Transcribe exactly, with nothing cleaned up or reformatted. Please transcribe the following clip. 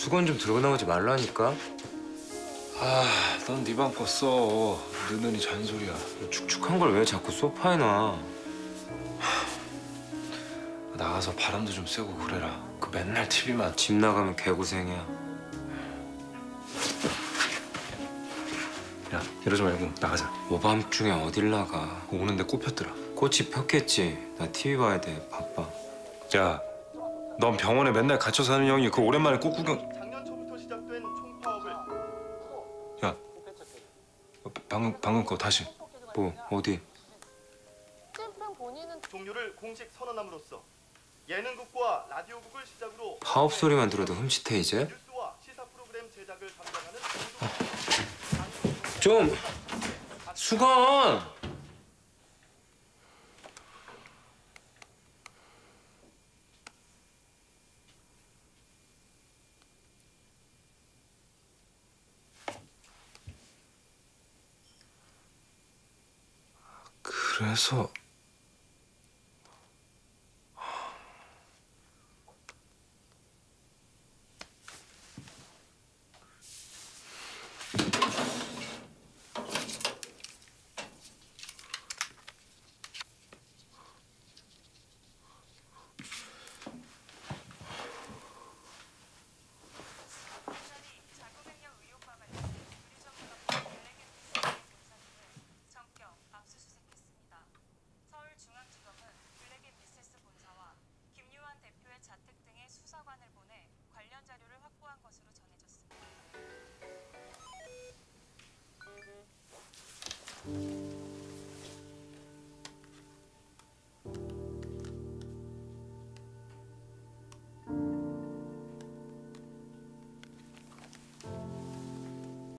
수건 좀 들고 나오지 말라니까. 아, 넌 네 방 거 써. 느느니 잔소리야. 축축한 걸 왜 자꾸 소파에 놔? 나가서 바람도 좀 쐬고 그래라. 그 맨날 티비만. 집 나가면 개고생이야. 야, 이러지 말고 나가자. 오밤중에 어딜 나가? 오는데 꼽혔더라. 꽃이 폈겠지. 나 티비 봐야 돼. 바빠. 야, 넌 병원에 맨날 갇혀 사는 형이 그 오랜만에 꽃 구경. 작년 초부터 시작된 총파업을 야, 방금 방금 거 다시. 뭐 어디? 종료를 공식 선언함으로써 예능국과 라디오국을 시작으로 파업 소리만 들어도 흠칫해 이제? 뉴스와 시사 프로그램 제작을 담당하는 좀 수건. 그래서 수사관을 보내 관련 자료를 확보한 것으로 전해졌습니다.